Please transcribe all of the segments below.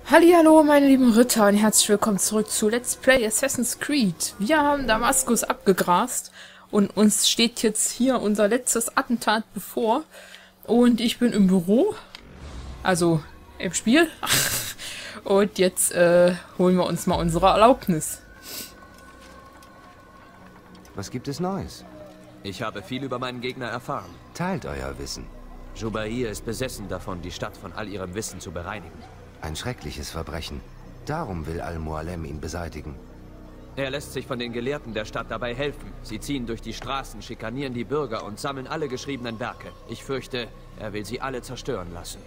Hallihallo, meine lieben Ritter und herzlich willkommen zurück zu Let's Play Assassin's Creed. Wir haben Damaskus abgegrast und uns steht jetzt hier unser letztes Attentat bevor. Und ich bin im Büro, also im Spiel. Und jetzt holen wir uns mal unsere Erlaubnis. Was gibt es Neues? Ich habe viel über meinen Gegner erfahren. Teilt euer Wissen. Jubair ist besessen davon, die Stadt von all ihrem Wissen zu bereinigen. Ein schreckliches Verbrechen. Darum will Al-Mualem ihn beseitigen. Er lässt sich von den Gelehrten der Stadt dabei helfen. Sie ziehen durch die Straßen, schikanieren die Bürger und sammeln alle geschriebenen Werke. Ich fürchte, er will sie alle zerstören lassen.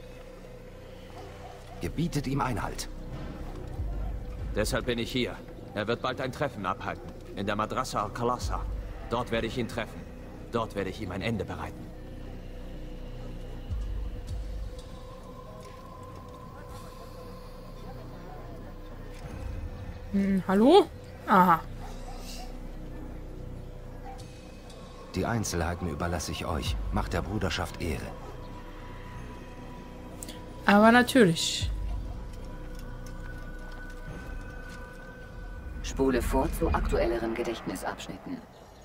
Gebietet ihm Einhalt. Deshalb bin ich hier. Er wird bald ein Treffen abhalten. In der Madrasa al-Khalasa. Dort werde ich ihn treffen. Dort werde ich ihm ein Ende bereiten. Hallo? Aha. Die Einzelheiten überlasse ich euch. Macht der Bruderschaft Ehre. Aber natürlich. Spule vor zu aktuelleren Gedächtnisabschnitten.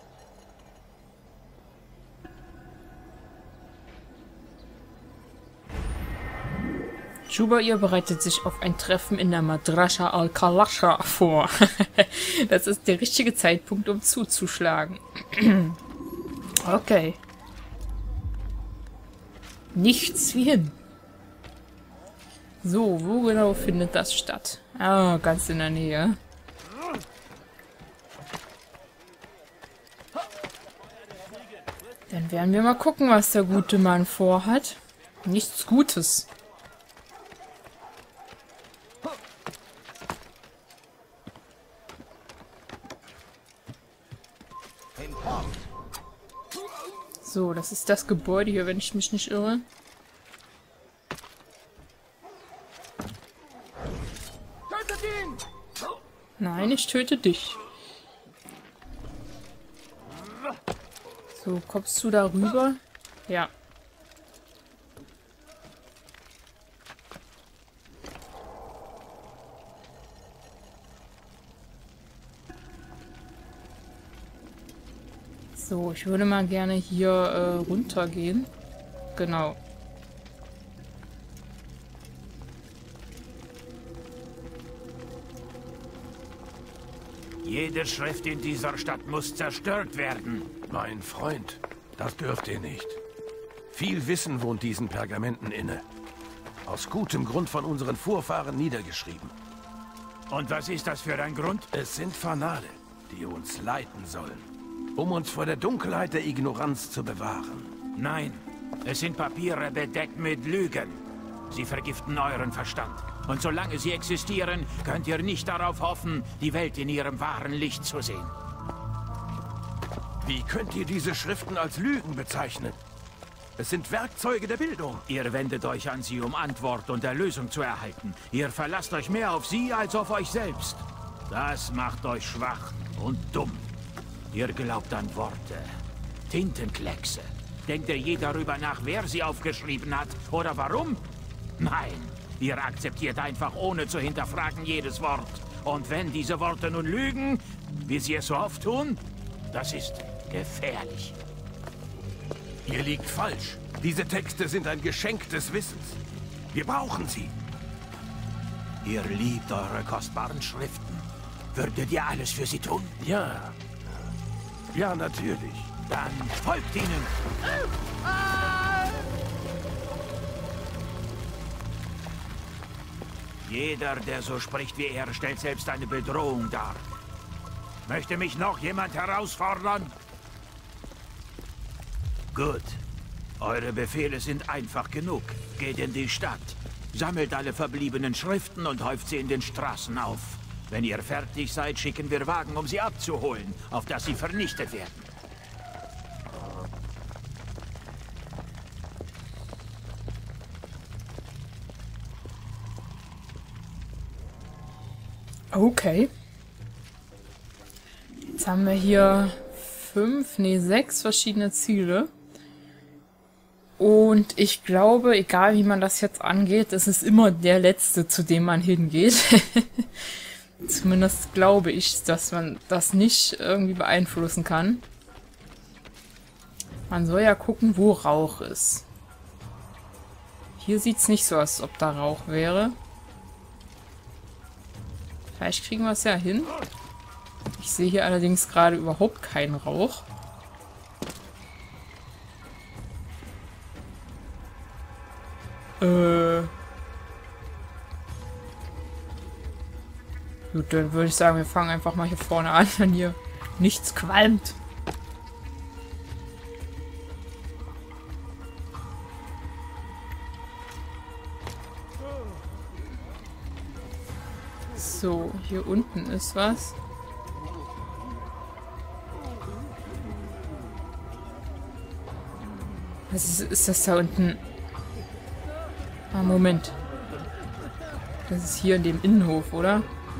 Jubair bereitet sich auf ein Treffen in der Madrasa al-Khalasa vor. Das ist der richtige Zeitpunkt, um zuzuschlagen. Okay. Nichts wie hin. So, wo genau findet das statt? Ah, ganz in der Nähe. Dann werden wir mal gucken, was der gute Mann vorhat. Nichts Gutes. So, das ist das Gebäude hier, wenn ich mich nicht irre. Nein, ich töte dich. So, kommst du da rüber? Ja. So, ich würde mal gerne hier runtergehen. Genau. Jede Schrift in dieser Stadt muss zerstört werden. Mein Freund, das dürft ihr nicht. Viel Wissen wohnt diesen Pergamenten inne. Aus gutem Grund von unseren Vorfahren niedergeschrieben. Und was ist das für ein Grund? Es sind Fanale, die uns leiten sollen. Um uns vor der Dunkelheit der Ignoranz zu bewahren. Nein, es sind Papiere bedeckt mit Lügen. Sie vergiften euren Verstand. Und solange sie existieren, könnt ihr nicht darauf hoffen, die Welt in ihrem wahren Licht zu sehen. Wie könnt ihr diese Schriften als Lügen bezeichnen? Es sind Werkzeuge der Bildung. Ihr wendet euch an sie, um Antwort und Erlösung zu erhalten. Ihr verlasst euch mehr auf sie als auf euch selbst. Das macht euch schwach und dumm. Ihr glaubt an Worte, Tintenkleckse. Denkt ihr je darüber nach, wer sie aufgeschrieben hat oder warum? Nein, ihr akzeptiert einfach ohne zu hinterfragen jedes Wort. Und wenn diese Worte nun lügen, wie sie es so oft tun, das ist gefährlich. Ihr liegt falsch. Diese Texte sind ein Geschenk des Wissens. Wir brauchen sie. Ihr liebt eure kostbaren Schriften. Würdet ihr alles für sie tun? Ja. Ja, natürlich. Dann folgt ihnen. Jeder, der so spricht wie er, stellt selbst eine Bedrohung dar. Möchte mich noch jemand herausfordern? Gut. Eure Befehle sind einfach genug. Geht in die Stadt, sammelt alle verbliebenen Schriften und häuft sie in den Straßen auf. Wenn ihr fertig seid, schicken wir Wagen, um sie abzuholen, auf dass sie vernichtet werden. Okay. Jetzt haben wir hier 6 verschiedene Ziele. Und ich glaube, egal wie man das jetzt angeht, es ist immer der Letzte, zu dem man hingeht. Zumindest glaube ich, dass man das nicht irgendwie beeinflussen kann. Man soll ja gucken, wo Rauch ist. Hier sieht es nicht so aus, als ob da Rauch wäre. Vielleicht kriegen wir es ja hin. Ich sehe hier allerdings gerade überhaupt keinen Rauch. Gut, dann würde ich sagen, wir fangen einfach mal hier vorne an, wenn hier nichts qualmt. So, hier unten ist was. Was ist das da unten? Ah, Moment. Das ist hier in dem Innenhof, oder?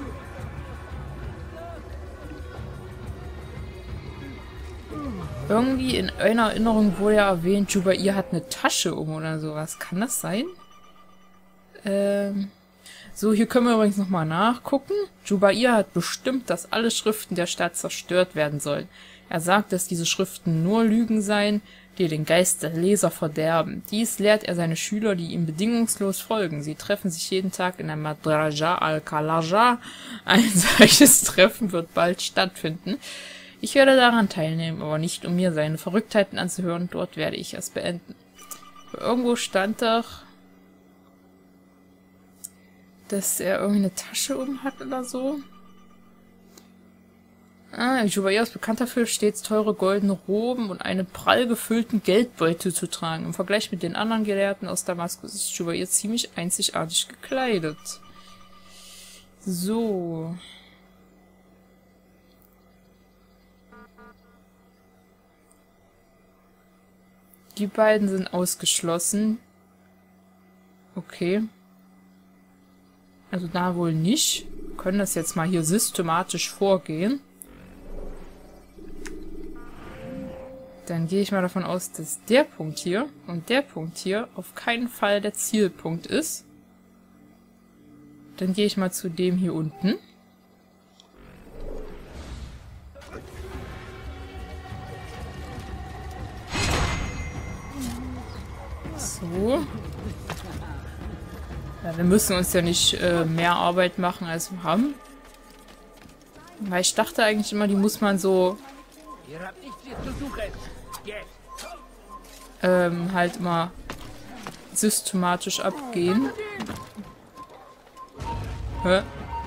Irgendwie in einer Erinnerung wurde ja erwähnt, Jubair hat eine Tasche um oder sowas. Kann das sein? So, hier können wir übrigens nochmal nachgucken. Jubair hat bestimmt, dass alle Schriften der Stadt zerstört werden sollen. Er sagt, dass diese Schriften nur Lügen seien, die den Geist der Leser verderben. Dies lehrt er seine Schüler, die ihm bedingungslos folgen. Sie treffen sich jeden Tag in der Madraja al-Kalaja. Ein solches Treffen wird bald stattfinden. Ich werde daran teilnehmen, aber nicht, um mir seine Verrücktheiten anzuhören. Dort werde ich es beenden. Irgendwo stand doch, dass er irgendwie eine Tasche um hat oder so. Jubair ist bekannt dafür, stets teure goldene Roben und einen prall gefüllten Geldbeutel zu tragen. Im Vergleich mit den anderen Gelehrten aus Damaskus ist Jubair ziemlich einzigartig gekleidet. So. Die beiden sind ausgeschlossen. Okay. Also da wohl nicht. Wir können das jetzt mal hier systematisch vorgehen. Dann gehe ich mal davon aus, dass der Punkt hier und der Punkt hier auf keinen Fall der Zielpunkt ist. Dann gehe ich mal zu dem hier unten. So. Ja, wir müssen uns ja nicht mehr Arbeit machen, als wir haben. Weil ich dachte eigentlich immer, die muss man so halt immer systematisch abgehen. Hä?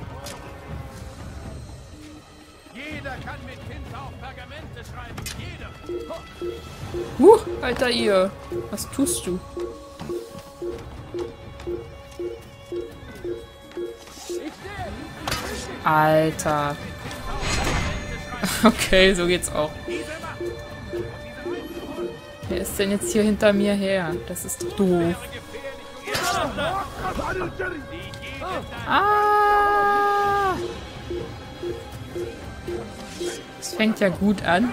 Jeder kann mit Tinte auf Pergamente schreiben. Jeder. Alter, ihr. Was tust du? Alter. Okay, so geht's auch. Wer ist denn jetzt hier hinter mir her? Das ist doch doof. Ah! Es fängt ja gut an.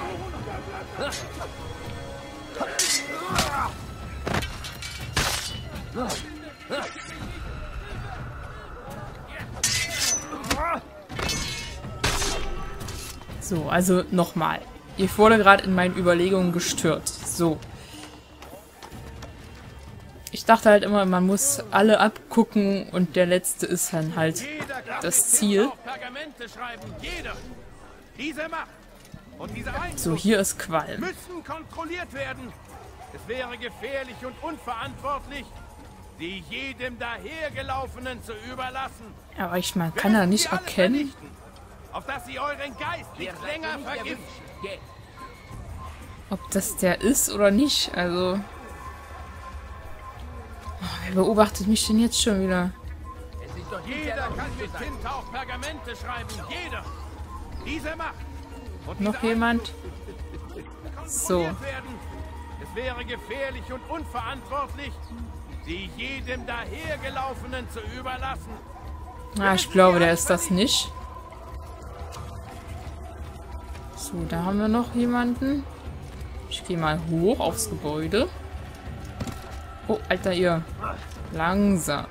So, also nochmal. Ich wurde gerade in meinen Überlegungen gestört. So. Ich dachte halt immer, man muss alle abgucken und der letzte ist dann halt das Ziel. So, hier ist Qualm. Müssen kontrolliert werden. Es wäre gefährlich und unverantwortlich, sie jedem dahergelaufenen zu überlassen. Aber man kann da nicht erkennen, auf dass sie euren Geist nicht länger vergiften. ob das der ist oder nicht. Also, wer beobachtet mich denn jetzt schon wieder? Jeder kann mit Tinte auf Pergamente schreiben. Jeder. Diese Macht. Und Noch jemand? So. werden. Es wäre gefährlich und unverantwortlich, sie jedem dahergelaufenen zu überlassen. Ah, ich glaube, der ist das nicht. So, da haben wir noch jemanden. Ich gehe mal hoch aufs Gebäude. Oh, Alter, ihr. Langsam.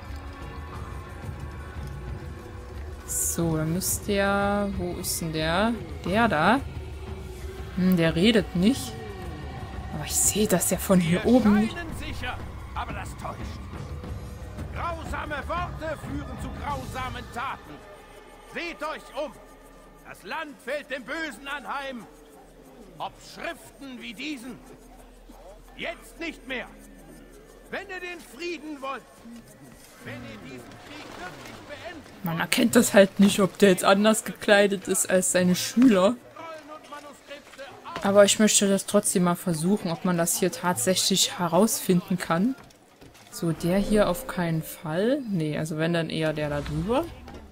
So, dann müsste ja... Wo ist denn der? Der da? Der redet nicht. Aber ich sehe das ja von hier oben nicht. Sicher, aber das täuscht. Grausame Worte führen zu grausamen Taten. Seht euch um. Das Land fällt dem Bösen anheim. Ob Schriften wie diesen. Jetzt nicht mehr. Wenn ihr den Frieden wollt. Wenn ihr diesen Krieg wirklich beenden. Man erkennt das halt nicht, ob der jetzt anders gekleidet ist als seine Schüler. Aber ich möchte das trotzdem mal versuchen, ob man das hier tatsächlich herausfinden kann. So, der hier auf keinen Fall. Nee, also wenn, dann eher der da drüber.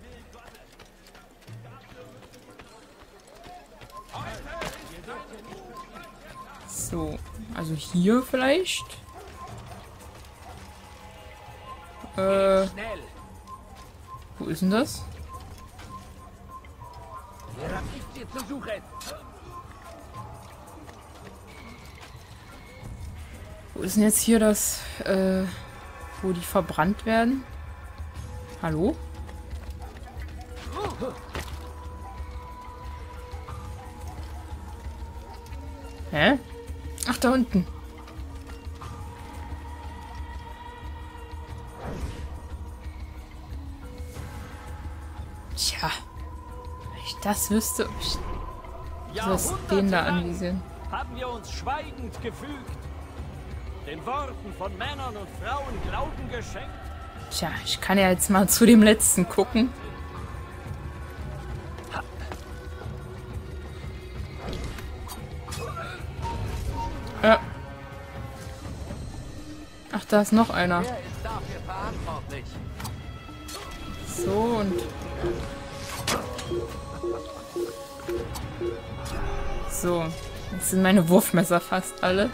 So, also hier vielleicht. Wo ist denn das? Wo ist denn jetzt hier das, wo die verbrannt werden? Hallo? Hä? Ach, da unten. Tja. Wenn ich das wüsste, ob ich das den da angesehen. Haben wir uns schweigend gefügt. Den Worten von Männern und Frauen Glauben geschenkt. Tja, ich kann ja jetzt mal zu dem letzten gucken. Ja. Ach, da ist noch einer. Wer ist dafür verantwortlich? So und... So. Jetzt sind meine Wurfmesser fast alle.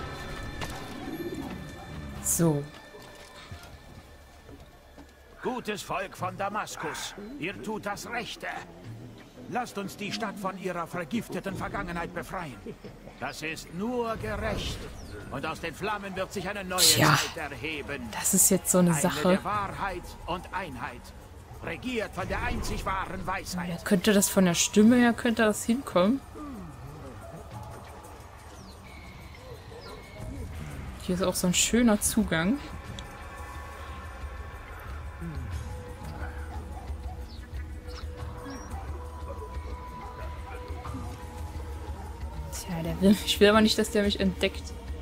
So. Gutes Volk von Damaskus, ihr tut das Rechte. Lasst uns die Stadt von ihrer vergifteten Vergangenheit befreien. Das ist nur gerecht. Und aus den Flammen wird sich eine neue Zeit erheben. Das ist jetzt so eine Sache. Der Wahrheit und Einheit. Regiert von der einzig wahren Weisheit. Ja, könnte das von der Stimme her, könnte das hinkommen? Hier ist auch so ein schöner Zugang. Tja, der will, ich will aber nicht, dass der mich entdeckt.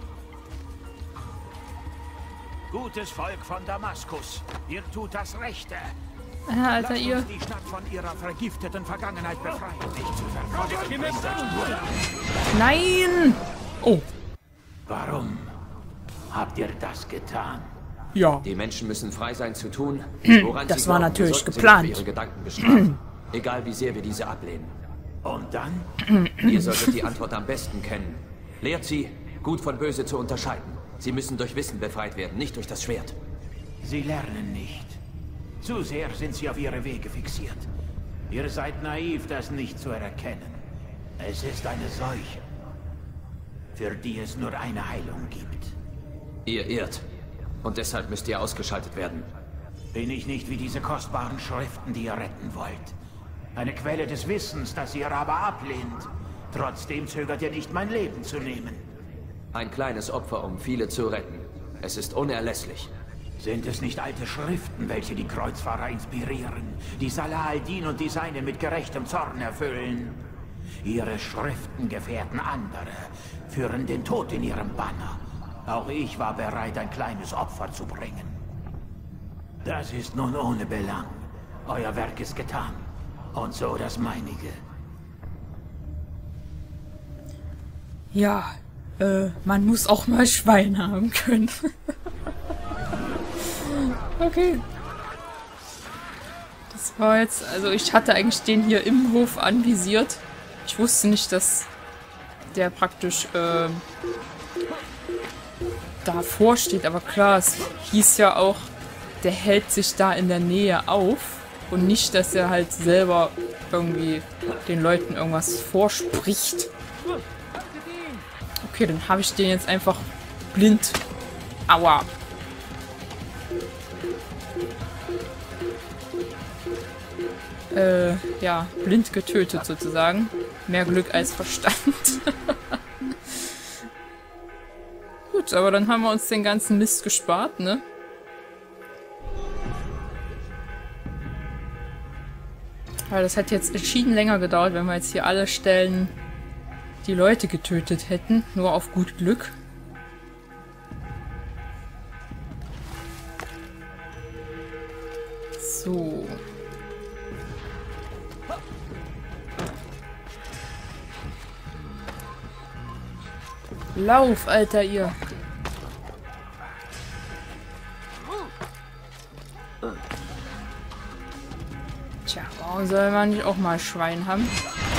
Gutes Volk von Damaskus, ihr tut das Rechte. Ah, Alter, Lasst ihr. uns die Stadt von ihrer vergifteten Vergangenheit befreien. Nicht zu vergessen. Nein! Oh. Warum habt ihr das getan? Ja. Die Menschen müssen frei sein zu tun, woran Das sie war glauben. natürlich Wir sollten sie geplant. nicht für ihre Gedanken bestrafen. Egal wie sehr wir diese ablehnen. Und dann? Ihr solltet die Antwort am besten kennen. Lehrt sie, gut von böse zu unterscheiden. Sie müssen durch Wissen befreit werden, nicht durch das Schwert. Sie lernen nicht. Zu sehr sind sie auf ihre Wege fixiert. Ihr seid naiv, das nicht zu erkennen. Es ist eine Seuche, für die es nur eine Heilung gibt. Ihr irrt. Und deshalb müsst ihr ausgeschaltet werden. Bin ich nicht wie diese kostbaren Schriften, die ihr retten wollt? Eine Quelle des Wissens, das ihr aber ablehnt. Trotzdem zögert ihr nicht, mein Leben zu nehmen. Ein kleines Opfer, um viele zu retten. Es ist unerlässlich. Sind es nicht alte Schriften, welche die Kreuzfahrer inspirieren, die Salah al-Din und die Seinen mit gerechtem Zorn erfüllen? Ihre Schriften gefährden andere, führen den Tod in ihrem Banner. Auch ich war bereit, ein kleines Opfer zu bringen. Das ist nun ohne Belang. Euer Werk ist getan. Und so das meinige. Ja, man muss auch mal Schwein haben können. Okay. Das war jetzt, also ich hatte eigentlich den hier im Hof anvisiert. Ich wusste nicht, dass der praktisch davor steht, aber klar, es hieß ja auch, der hält sich da in der Nähe auf und nicht, dass er halt selber irgendwie den Leuten irgendwas vorspricht. Okay, dann habe ich den jetzt einfach blind. Aua. ja, blind getötet sozusagen. Mehr Glück als Verstand. Gut, aber dann haben wir uns den ganzen Mist gespart, ne? Weil das hätte jetzt entschieden länger gedauert, wenn wir jetzt hier alle Stellen die Leute getötet hätten. Nur auf gut Glück. So. Lauf, Alter, ihr. Tja, warum soll man nicht auch mal Schwein haben?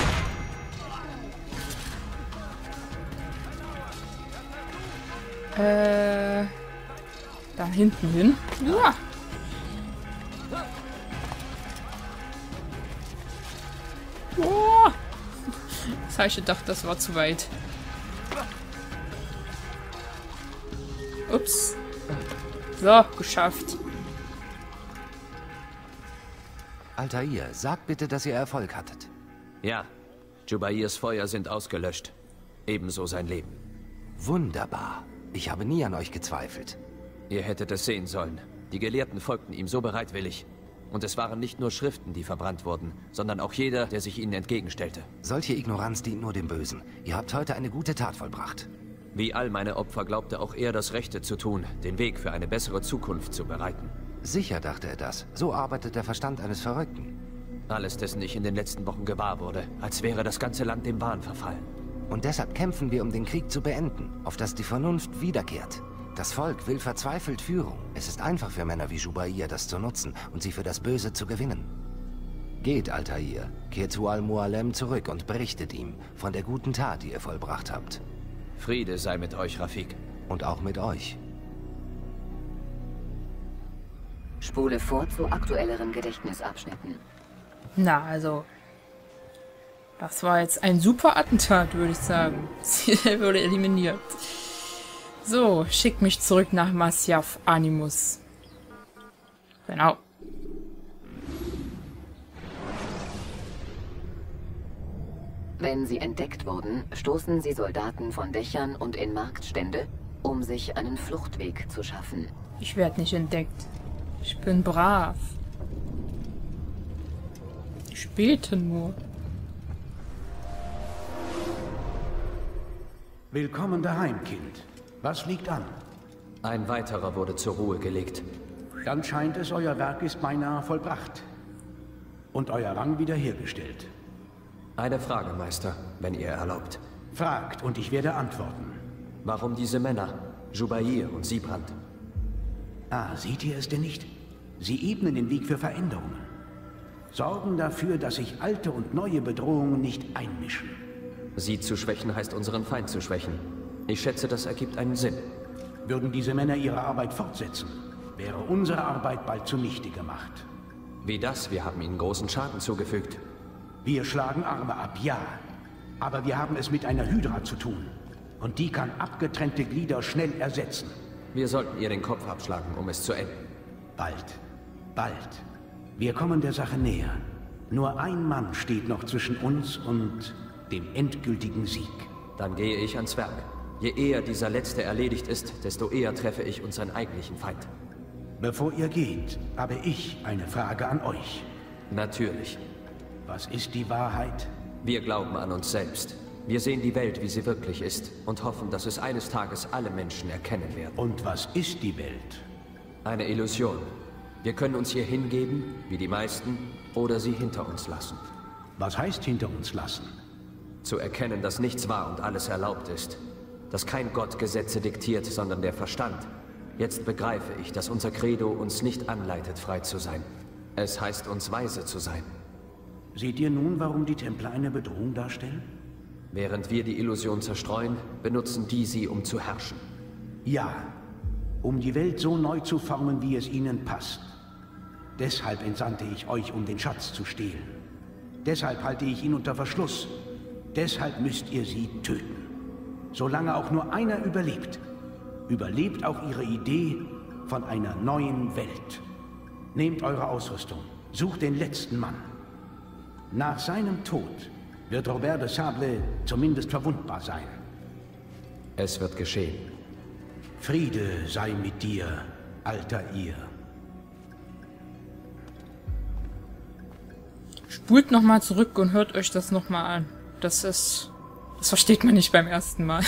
Da hinten hin. Ja. Oh. Das habe ich gedacht, das war zu weit. Ups. So, geschafft. Altair, sagt bitte, dass ihr Erfolg hattet. Ja, Jubairs Feuer sind ausgelöscht. Ebenso sein Leben. Wunderbar. Ich habe nie an euch gezweifelt. Ihr hättet es sehen sollen. Die Gelehrten folgten ihm so bereitwillig. Und es waren nicht nur Schriften, die verbrannt wurden, sondern auch jeder, der sich ihnen entgegenstellte. Solche Ignoranz dient nur dem Bösen. Ihr habt heute eine gute Tat vollbracht. Wie all meine Opfer glaubte auch er, das Rechte zu tun, den Weg für eine bessere Zukunft zu bereiten. Sicher dachte er das. So arbeitet der Verstand eines Verrückten. Alles, dessen ich in den letzten Wochen gewahr wurde, als wäre das ganze Land dem Wahn verfallen. Und deshalb kämpfen wir, um den Krieg zu beenden, auf dass die Vernunft wiederkehrt. Das Volk will verzweifelt Führung. Es ist einfach für Männer wie Jubair, das zu nutzen und sie für das Böse zu gewinnen. Geht, Altair, kehrt zu Al-Mualem zurück und berichtet ihm von der guten Tat, die ihr vollbracht habt. Friede sei mit euch, Rafik. Und auch mit euch. Spule vor zu aktuelleren Gedächtnisabschnitten. Na, also. Das war jetzt ein super Attentat, würde ich sagen. Ziel wurde eliminiert. So, schickt mich zurück nach Masyaf Animus. Genau. Wenn sie entdeckt wurden, stoßen sie Soldaten von Dächern und in Marktstände, um sich einen Fluchtweg zu schaffen. Ich werde nicht entdeckt. Ich bin brav. Ich bete nur. Willkommen daheim, Kind. Was liegt an? Ein weiterer wurde zur Ruhe gelegt. Dann scheint es, euer Werk ist beinahe vollbracht. Und euer Rang wiederhergestellt. Eine Frage, Meister, wenn ihr erlaubt. Fragt und ich werde antworten. Warum diese Männer? Jubair und Siebrand. Ah, seht ihr es denn nicht? Sie ebnen den Weg für Veränderungen. Sorgen dafür, dass sich alte und neue Bedrohungen nicht einmischen. Sie zu schwächen heißt unseren Feind zu schwächen. Ich schätze, das ergibt einen Sinn. Würden diese Männer ihre Arbeit fortsetzen, wäre unsere Arbeit bald zunichte gemacht. Wie das? Wir haben ihnen großen Schaden zugefügt. Wir schlagen Arme ab, ja. Aber wir haben es mit einer Hydra zu tun. Und die kann abgetrennte Glieder schnell ersetzen. Wir sollten ihr den Kopf abschlagen, um es zu enden. Bald. Bald. Wir kommen der Sache näher. Nur ein Mann steht noch zwischen uns und dem endgültigen Sieg. Dann gehe ich ans Werk. Je eher dieser letzte erledigt ist, desto eher treffe ich unseren eigentlichen Feind. Bevor ihr geht, habe ich eine Frage an euch. Natürlich. Was ist die Wahrheit? Wir glauben an uns selbst. Wir sehen die Welt, wie sie wirklich ist und hoffen, dass es eines Tages alle Menschen erkennen werden. Und was ist die Welt? Eine Illusion. Wir können uns hier hingeben, wie die meisten, oder sie hinter uns lassen. Was heißt hinter uns lassen? Zu erkennen, dass nichts wahr und alles erlaubt ist. Dass kein Gott Gesetze diktiert, sondern der Verstand. Jetzt begreife ich, dass unser Credo uns nicht anleitet, frei zu sein. Es heißt uns, weise zu sein. Seht ihr nun, warum die Templer eine Bedrohung darstellen? Während wir die Illusion zerstreuen, benutzen die sie, um zu herrschen. Ja, um die Welt so neu zu formen, wie es ihnen passt. Deshalb entsandte ich euch, um den Schatz zu stehlen. Deshalb halte ich ihn unter Verschluss. Deshalb müsst ihr sie töten. Solange auch nur einer überlebt, überlebt auch ihre Idee von einer neuen Welt. Nehmt eure Ausrüstung. Sucht den letzten Mann. Nach seinem Tod wird Robert de Sable zumindest verwundbar sein. Es wird geschehen. Friede sei mit dir, Altair. Spult nochmal zurück und hört euch das nochmal an. Das versteht man nicht beim ersten Mal.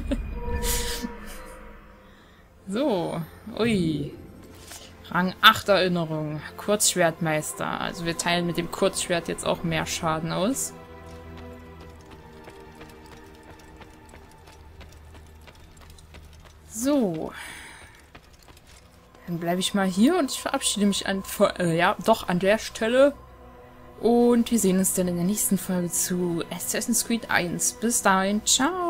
So, ui. Rang 8 Erinnerung. Kurzschwertmeister. Also wir teilen mit dem Kurzschwert jetzt auch mehr Schaden aus. So. Dann bleibe ich mal hier und ich verabschiede mich an der Stelle. Und wir sehen uns dann in der nächsten Folge zu Assassin's Creed 1. Bis dahin, ciao!